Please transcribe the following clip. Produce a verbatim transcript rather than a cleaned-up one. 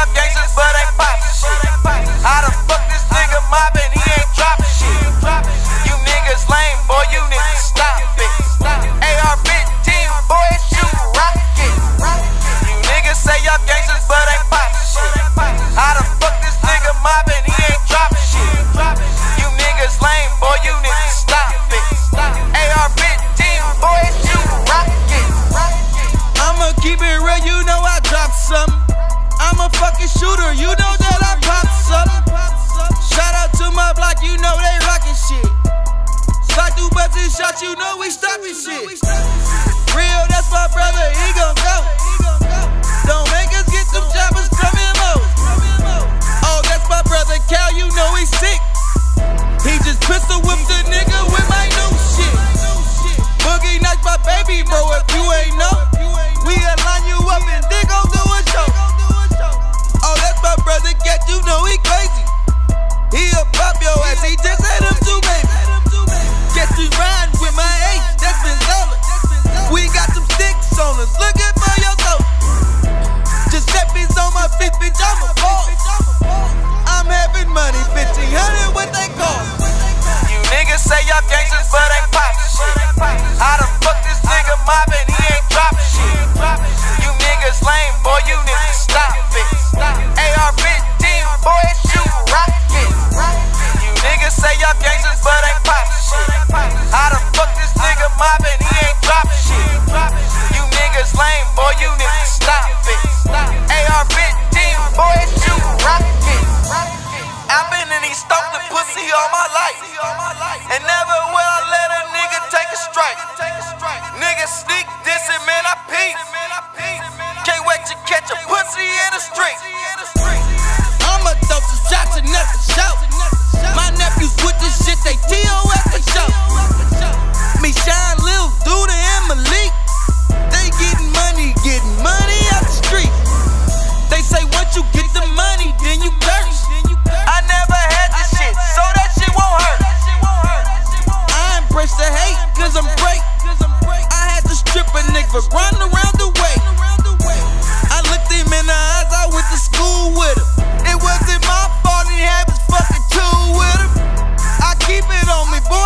y'all gangsters, but ain't poppin' shit. How the fuck this nigga mobbin', he ain't droppin' shit. You niggas lame, boy, you need to stop it. A R fifteen, boy, shoot rocket. You niggas say y'all gangsters, but ain't poppin' shit. How the fuck this nigga mobbin', he ain't droppin' shit. You niggas lame, boy, you need to stop it. A R fifteen, boy, shoot rocket. I'ma keep it real, you know I dropped something. I'm a fucking shooter, you know that I pop something. Shout out to my block, you know they rockin' shit. Slide through buzzing shots, you know we stoppin' shit. Real, that's my brother, he gon' go. Don't make us get them choppers coming low. Oh, that's my brother Cal, you know he sick. He just pistol whipped the nigga with my new shit. Boogie Nights, my baby, bro, if you ain't know. We'll line you up and they gon' do a show. Oh, that's my brother Cat, you know he crazy. He'll pop your ass, he just had him too, baby. Guess you riding with my ace, that's been stolen. We got some sticks on us, looking for your soul. Giuseppe's on my fifth, bitch, I'm a boss. I'm having money, fifteen hundred, what they cost. You niggas say y'all gangsters, but ain't poppin' shit. How the fuck this nigga mobbin', he ain't droppin' shit. You niggas lame, boy, you need to stop it. A R fifteen, boy, shoot rocket. You niggas say y'all gangsters, but ain't poppin' shit. How the fuck this nigga mobbin', he ain't droppin' shit. You niggas lame, boy, you need to stop it. A R fifteen, boy, shoot rocket. I've been in these stompin' pussy all my life, and never will I let a nigga take a strike. Niggas sneak dissing, man, I peep. Can't wait to catch a pussy in the street. I'ma throw some shots and never shout. My nephews with this shit, they T O S for show. Me, Shine, Lil Duda, and Malik. They getting money, getting money out the street. They say once you get the money, then you curse. I never had this shit, so that shit won't hurt. I embrace the hate, cause I'm great. I had to strip a nigga, run around the way. I looked him in the eyes, I went to school with him. It wasn't my fault he had his fucking tool with him. I keep it on me, boy.